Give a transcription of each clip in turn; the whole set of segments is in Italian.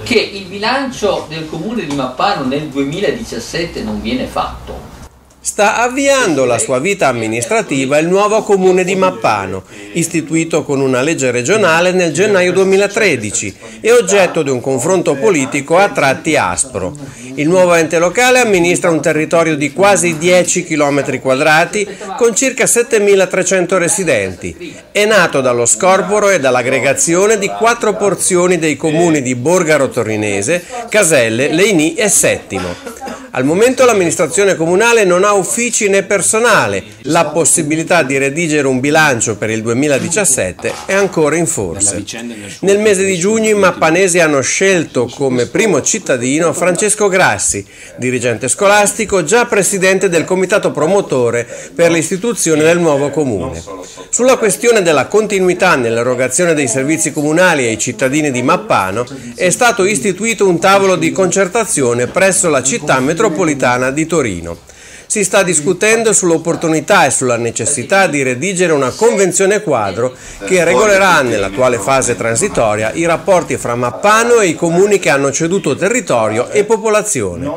Perché il bilancio del comune di Mappano nel 2017 non viene fatto? Sta avviando la sua vita amministrativa il nuovo comune di Mappano, istituito con una legge regionale nel gennaio 2013 e oggetto di un confronto politico a tratti aspro. Il nuovo ente locale amministra un territorio di quasi 10 km quadrati con circa 7.300 residenti. È nato dallo scorporo e dall'aggregazione di 4 porzioni dei comuni di Borgaro Torinese, Caselle, Leinì e Settimo. Al momento l'amministrazione comunale non ha uffici né personale, la possibilità di redigere un bilancio per il 2017 è ancora in forse. Nel mese di giugno i mappanesi hanno scelto come primo cittadino Francesco Grassi, dirigente scolastico, già presidente del comitato promotore per l'istituzione del nuovo comune. Sulla questione della continuità nell'erogazione dei servizi comunali ai cittadini di Mappano è stato istituito un tavolo di concertazione presso la città metropolitana di Torino. Si sta discutendo sull'opportunità e sulla necessità di redigere una convenzione quadro che regolerà nell'attuale fase transitoria i rapporti fra Mappano e i comuni che hanno ceduto territorio e popolazione.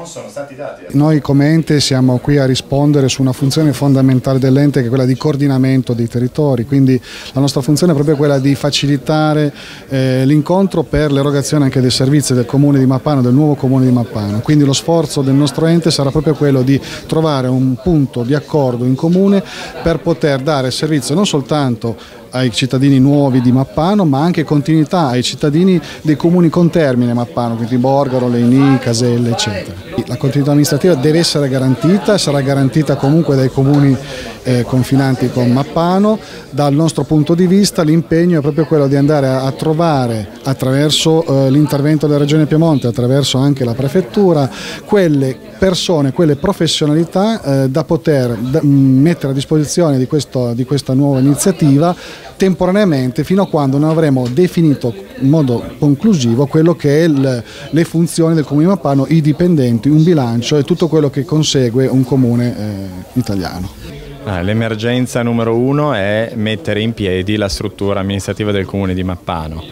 Noi come ente siamo qui a rispondere su una funzione fondamentale dell'ente che è quella di coordinamento dei territori, quindi la nostra funzione è proprio quella di facilitare l'incontro per l'erogazione anche dei servizi del comune di Mappano, del nuovo comune di Mappano. Quindi lo sforzo del nostro ente sarà proprio quello di trovare un punto di accordo in comune per poter dare servizio non soltanto ai cittadini nuovi di Mappano, ma anche continuità ai cittadini dei comuni contermine Mappano, quindi Borgaro, Leinì, Caselle, eccetera. La continuità amministrativa deve essere garantita, sarà garantita comunque dai comuni confinanti con Mappano. Dal nostro punto di vista l'impegno è proprio quello di andare a trovare, attraverso l'intervento della Regione Piemonte, attraverso anche la Prefettura, quelle persone, quelle professionalità da poter mettere a disposizione di questa nuova iniziativa temporaneamente fino a quando non avremo definito in modo conclusivo quello che è le funzioni del Comune di Mappano, i dipendenti, un bilancio e tutto quello che consegue un comune italiano. L'emergenza numero 1 è mettere in piedi la struttura amministrativa del Comune di Mappano.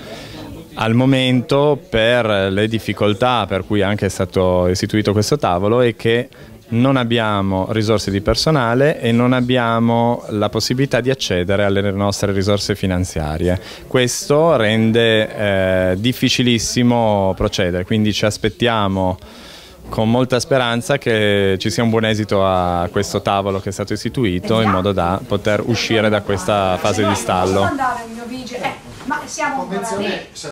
Al momento, per le difficoltà per cui anche è stato istituito questo tavolo, è che non abbiamo risorse di personale e non abbiamo la possibilità di accedere alle nostre risorse finanziarie. Questo rende difficilissimo procedere, quindi ci aspettiamo con molta speranza che ci sia un buon esito a questo tavolo che è stato istituito in modo da poter uscire da questa fase di stallo.